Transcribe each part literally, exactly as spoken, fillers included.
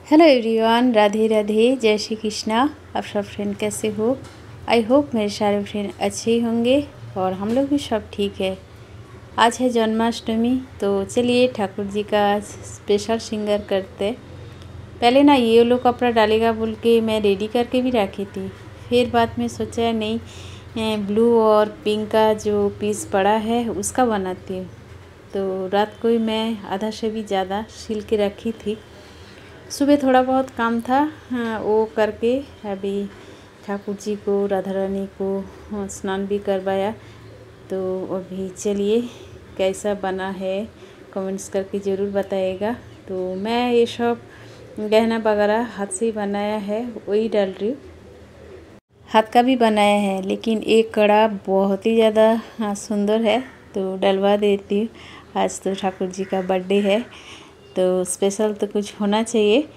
Hello everyone, Radhe Radhe, जय श्री कृष्णा। आप सब फ्रेंड कैसे हो? आई होप मेरे सारे फ्रेंड अच्छे ही होंगे और हम लोग भी सब ठीक है। आज है जन्माष्टमी, तो चलिए ठाकुर जी का स्पेशल श्रृंगार करते। पहले ना ये येलो कपड़ा डालेगा बोल के मैं रेडी करके भी रखी थी। फिर बाद में सोचा नहीं, ब्लू और पिंक का जो पीस पड़ा है उसका बनाती हूँ। तो रात को ही मैं आधा से भी ज़्यादा सिल के रखी थी। सुबह थोड़ा बहुत काम था, हाँ, वो करके अभी ठाकुर जी को, राधा रानी को स्नान भी करवाया। तो अभी चलिए कैसा बना है कमेंट्स करके ज़रूर बताइएगा। तो मैं ये सब गहना वगैरह हाथ से ही बनाया है, वही डाल रही हूँ। हाथ का भी बनाया है, लेकिन एक कड़ा बहुत ही ज़्यादा हाँ सुंदर है, तो डलवा देती हूँ। आज तो ठाकुर जी का बर्थडे है, तो स्पेशल तो कुछ होना चाहिए।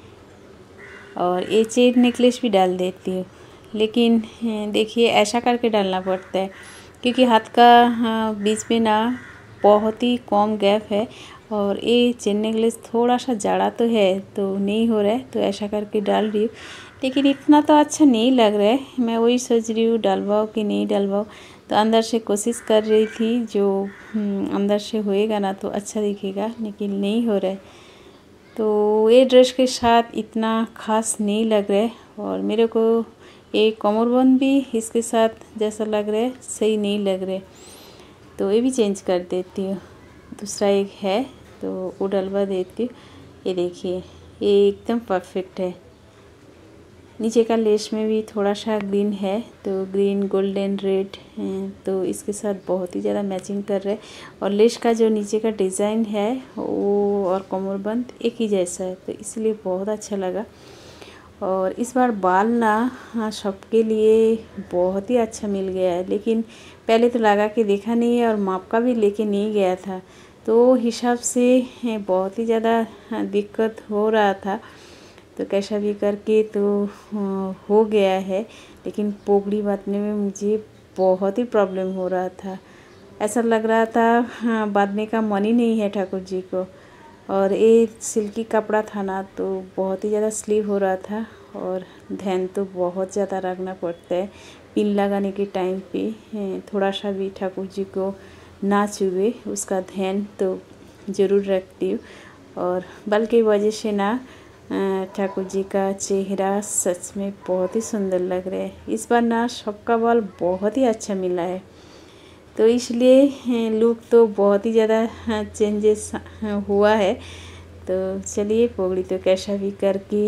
और ये चेन नेकलेस भी डाल देती हूँ, लेकिन देखिए ऐसा करके डालना पड़ता है क्योंकि हाथ का बीच में ना बहुत ही कम गैप है। और ये चेन नेकलेस थोड़ा सा जाड़ा तो है, तो नहीं हो रहा है, तो ऐसा करके डाल रही हूँ। लेकिन इतना तो अच्छा नहीं लग रहा है, मैं वही सोच रही हूँ डलवाओ कि नहीं डलवाओ। तो अंदर से कोशिश कर रही थी, जो अंदर से होएगा ना तो अच्छा दिखेगा, लेकिन नहीं हो रहा है। तो ये ड्रेस के साथ इतना ख़ास नहीं लग रहा है, और मेरे को ये कमरबंद भी इसके साथ जैसा लग रहा है, सही नहीं लग रहा है। तो ये भी चेंज कर देती हूँ। दूसरा एक है तो वो डलवा देती हूँ। ये देखिए, ये एकदम परफेक्ट है। नीचे का लेस में भी थोड़ा सा ग्रीन है, तो ग्रीन गोल्डन रेड है, तो इसके साथ बहुत ही ज़्यादा मैचिंग कर रहा है। और लेस का जो नीचे का डिज़ाइन है वो और कमरबंद एक ही जैसा है, तो इसलिए बहुत अच्छा लगा। और इस बार बाल ना हाँ सबके लिए बहुत ही अच्छा मिल गया है, लेकिन पहले तो लगा के देखा नहीं है और माप का भी लेके नहीं गया था, तो हिसाब से बहुत ही ज़्यादा दिक्कत हो रहा था। तो कैसा भी करके तो हो गया है, लेकिन पोगड़ी बांधने में मुझे बहुत ही प्रॉब्लम हो रहा था। ऐसा लग रहा था हाँ बांधने का मन ही नहीं है ठाकुर जी को। और ये सिल्की कपड़ा था ना, तो बहुत ही ज़्यादा स्लीव हो रहा था, और ध्यान तो बहुत ज़्यादा रखना पड़ता है पिन लगाने के टाइम पे। थोड़ा सा भी ठाकुर जी को ना चुभे उसका ध्यान तो ज़रूर रखती हूँ। और बाल की वजह से ना ठाकुर जी का चेहरा सच में बहुत ही सुंदर लग रहा है। इस बार ना सबका बाल बहुत ही अच्छा मिला है, तो इसलिए लुक तो बहुत ही ज़्यादा चेंजेस हुआ है। तो चलिए पोगड़ी तो कैसा भी करके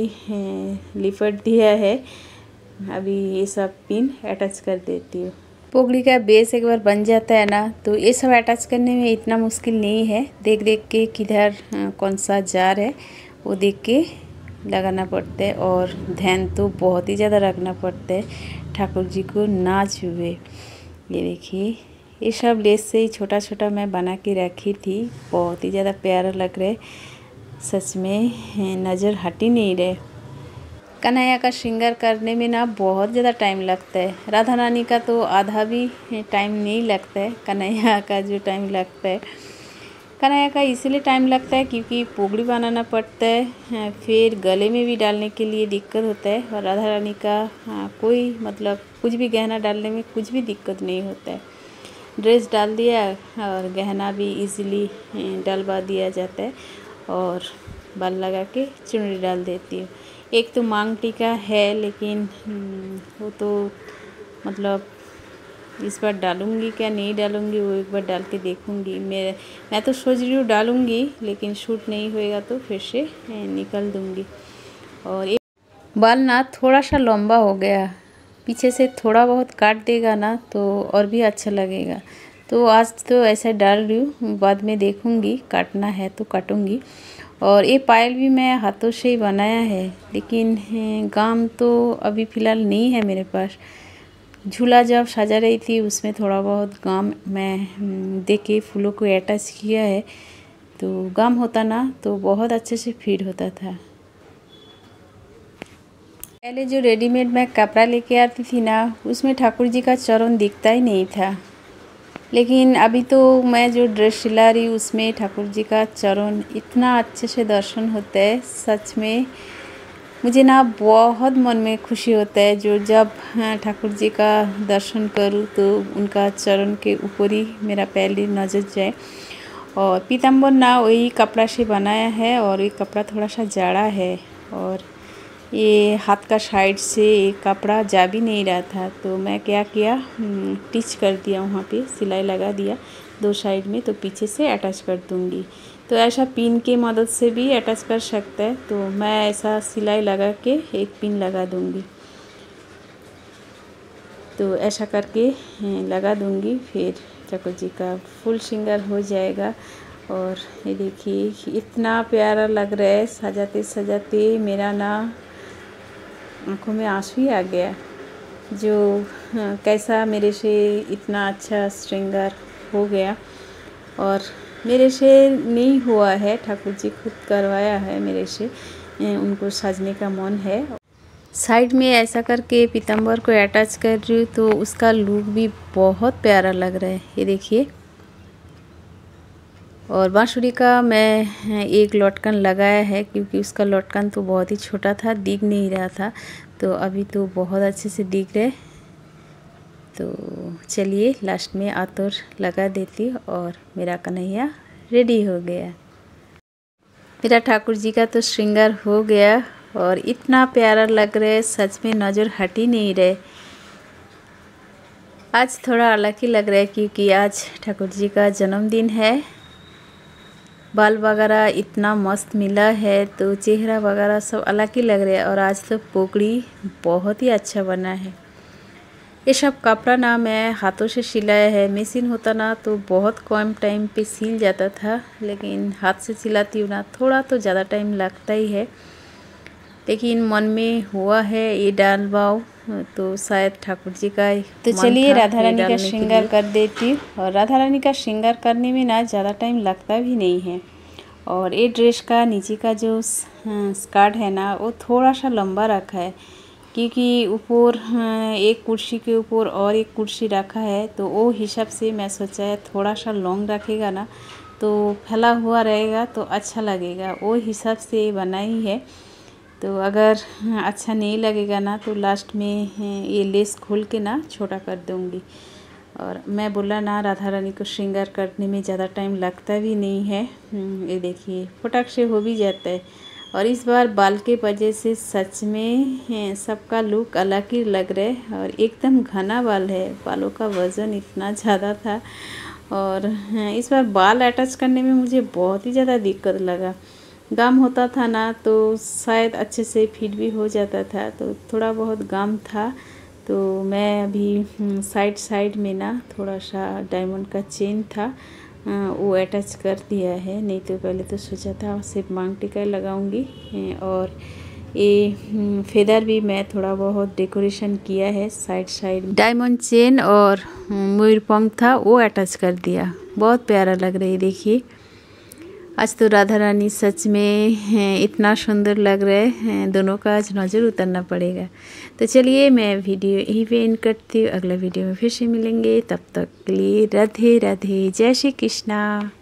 लिपट दिया है। अभी ये सब पिन अटैच कर देती हूँ। पोगड़ी का बेस एक बार बन जाता है ना, तो ये सब अटैच करने में इतना मुश्किल नहीं है। देख देख के किधर कौन सा जार है वो देख के लगाना पड़ता है, और ध्यान तो बहुत ही ज़्यादा रखना पड़ता है ठाकुर जी को ना छुए। ये देखिए, ये सब लेस से ही छोटा छोटा मैं बना के रखी थी। बहुत ही ज़्यादा प्यारा लग रहा है, सच में नज़र हट ही नहीं रहे। कन्हैया का श्रृंगार करने में ना बहुत ज़्यादा टाइम लगता है। राधा रानी का तो आधा भी टाइम नहीं लगता है, कन्हैया का जो टाइम लगता है। कन्हैया का इसलिए टाइम लगता है क्योंकि पोगड़ी बनाना पड़ता है, फिर गले में भी डालने के लिए दिक्कत होता है। और राधा रानी का हाँ, कोई मतलब कुछ भी गहना डालने में कुछ भी दिक्कत नहीं होता है। ड्रेस डाल दिया और गहना भी इजीली डलवा दिया जाता है, और बाल लगा के चुनरी डाल देती हूँ। एक तो मांग टीका है, लेकिन वो तो मतलब इस बार डालूंगी क्या नहीं डालूंगी वो एक बार डाल के देखूंगी। मैं मैं तो सोच रही हूँ डालूंगी, लेकिन शूट नहीं होएगा तो फिर से निकल दूंगी। और एक बाल ना थोड़ा सा लंबा हो गया, पीछे से थोड़ा बहुत काट देगा ना तो और भी अच्छा लगेगा। तो आज तो ऐसा डाल रही हूँ, बाद में देखूंगी काटना है तो काटूंगी। और ये पायल भी मैं हाथों से ही बनाया है, लेकिन गाम तो अभी फ़िलहाल नहीं है मेरे पास। झूला जब सजा रही थी उसमें थोड़ा बहुत गाम मैं दे के फूलों को अटैच किया है, तो गाम होता ना तो बहुत अच्छे से फिट होता था। पहले जो रेडीमेड मैं कपड़ा लेके आती थी ना, उसमें ठाकुर जी का चरण दिखता ही नहीं था, लेकिन अभी तो मैं जो ड्रेस सिला रही हूँ उसमें ठाकुर जी का चरण इतना अच्छे से दर्शन होता है, सच में मुझे ना बहुत मन में खुशी होता है जो जब ठाकुर जी का दर्शन करूँ तो उनका चरण के ऊपर ही मेरा पहले नज़र जाए। और पीताम्बर ना वही कपड़ा से बनाया है और ये कपड़ा थोड़ा सा जाड़ा है और ये हाथ का साइड से ये कपड़ा जा भी नहीं रहा था, तो मैं क्या किया, टिच कर दिया, वहाँ पे सिलाई लगा दिया दो साइड में, तो पीछे से अटैच कर दूँगी। तो ऐसा पिन के मदद से भी अटैच कर सकता है, तो मैं ऐसा सिलाई लगा के एक पिन लगा दूँगी। तो ऐसा करके लगा दूँगी, फिर ठाकुर जी का फुल श्रृंगार हो जाएगा। और ये देखिए इतना प्यारा लग रहा है, सजाते सजाते मेरा ना आँखों में आंसू ही आ गया। जो हाँ, कैसा मेरे से इतना अच्छा श्रृंगार हो गया, और मेरे से नहीं हुआ है, ठाकुर जी खुद करवाया है मेरे से, उनको सजने का मन है। साइड में ऐसा करके पीताम्बर को अटैच कर रही हूँ, तो उसका लुक भी बहुत प्यारा लग रहा है, ये देखिए। और बांसुरी का मैं एक लटकन लगाया है, क्योंकि उसका लटकन तो बहुत ही छोटा था, दिख नहीं रहा था, तो अभी तो बहुत अच्छे से दिख रहे। तो चलिए लास्ट में आतोर लगा देती हूँ और मेरा कन्हैया रेडी हो गया। मेरा ठाकुर जी का तो श्रृंगार हो गया और इतना प्यारा लग रहा है, सच में नज़र हट ही नहीं रहे। आज थोड़ा अलग ही लग रहा है, क्योंकि आज ठाकुर जी का जन्मदिन है। बाल वगैरह इतना मस्त मिला है, तो चेहरा वगैरह सब अलग ही लग रहा है। और आज तो पोकड़ी बहुत ही अच्छा बना है। ये सब कपड़ा ना मैं हाथों से सिलाया है, मशीन होता ना तो बहुत कम टाइम पे सिल जाता था, लेकिन हाथ से सिलाती हूँ ना थोड़ा तो ज़्यादा टाइम लगता ही है। लेकिन मन में हुआ है ये डालवाओ, तो शायद ठाकुर जी का तो चलिए राधा रानी का श्रृंगार कर देती हूँ। और राधा रानी का श्रृंगार करने में ना ज़्यादा टाइम लगता भी नहीं है। और ये ड्रेस का नीचे का जो स्कर्ट है ना, वो थोड़ा सा लंबा रखा है, क्योंकि ऊपर एक कुर्सी के ऊपर और एक कुर्सी रखा है, तो वो हिसाब से मैं सोचा है थोड़ा सा लॉन्ग रखेगा ना तो फैला हुआ रहेगा तो अच्छा लगेगा, वो हिसाब से बनाई है। तो अगर अच्छा नहीं लगेगा ना तो लास्ट में ये लेस खोल के ना छोटा कर दूँगी। और मैं बोला ना राधा रानी को श्रृंगार करने में ज़्यादा टाइम लगता भी नहीं है, ये देखिए फटाक से हो भी जाता है। और इस बार बाल के वजह से सच में सबका लुक अलग ही लग रहा है, और एकदम घना बाल है, बालों का वज़न इतना ज़्यादा था। और इस बार बाल अटैच करने में मुझे बहुत ही ज़्यादा दिक्कत लगा। गम होता था ना तो शायद अच्छे से फिट भी हो जाता था, तो थोड़ा बहुत गम था। तो मैं अभी साइड साइड में ना थोड़ा सा डायमंड का चेन था वो अटैच कर दिया है, नहीं तो पहले तो सोचा था सिर्फ मांग टिका लगाऊंगी। और ये फेदर भी मैं थोड़ा बहुत डेकोरेशन किया है, साइड साइड डायमंड चेन और मयूर पंख था वो अटैच कर दिया, बहुत प्यारा लग रही है। देखिए आज तो राधा रानी सच में इतना सुंदर लग रहा है, दोनों का आज नज़र उतरना पड़ेगा। तो चलिए मैं वीडियो यहीं पे एंड करती हूँ, अगला वीडियो में फिर से मिलेंगे, तब तक के लिए राधे राधे, जय श्री कृष्णा।